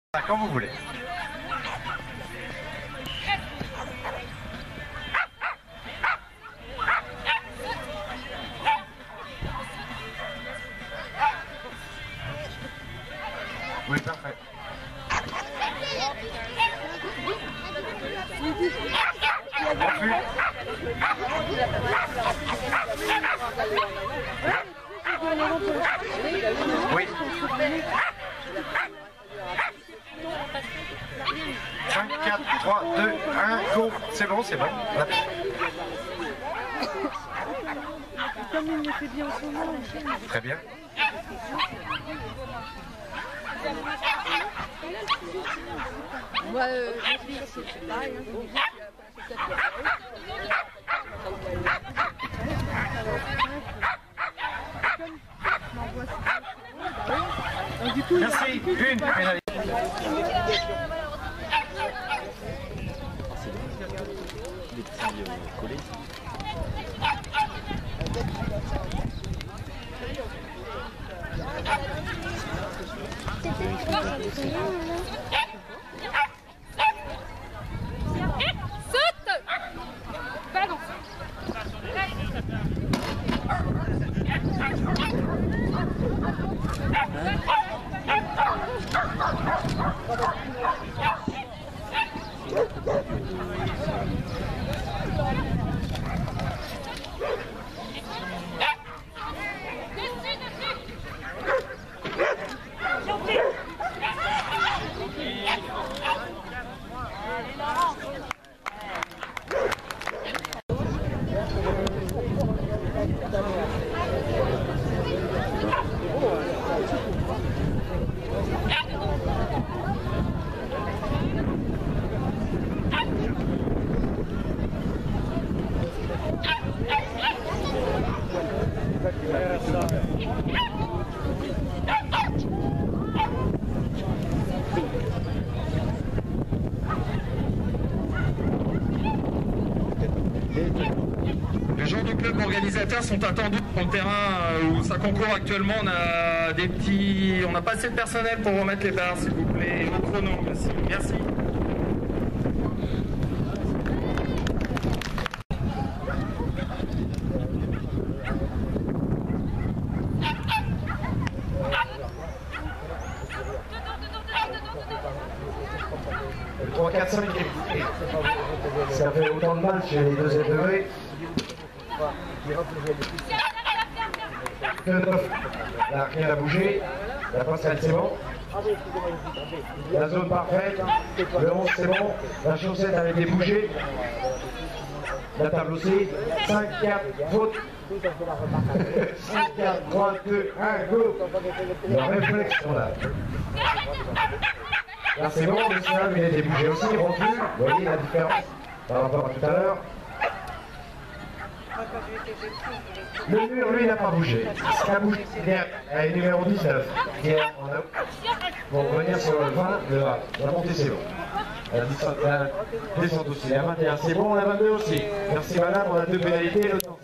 Quand vous voulez. Oui, parfait. Oui. 5, 4, 3, 2, 1, go. C'est bon, c'est bon. Comme il le fait bien en ce moment. Très bien. Moi, c'est pareil. Merci. Une pénalité. Les petits collés. Saute! Ballon! Les gens du club organisateurs sont attendus sur le terrain où ça concourt actuellement. On n'a pas assez de personnel pour remettre les barres, s'il vous plaît. Au chrono, merci. Merci. Le 3, 4, 5 ça fait autant de mal chez les deuxième degrés. 9. Là, rien n'a bougé. La passerelle, c'est bon. La zone parfaite. Le 11, c'est bon. La chaussette avait été bougée. La table aussi. 5, 4, faute. 5, 4, 3, 2, 1, go. Le réflexe qu'on a. Là, c'est bon. Le signal, il a été bougé aussi. Rompu. Vous voyez la différence par rapport à tout à l'heure. Le mur, lui, n'a pas bougé. Ce qui a bougé, c'est le numéro 19. Pour revenir sur le 20, la montée, c'est bon. La descente aussi. La 21, c'est bon. La 22 aussi. Merci, madame. On a 2 pénalités. Le temps.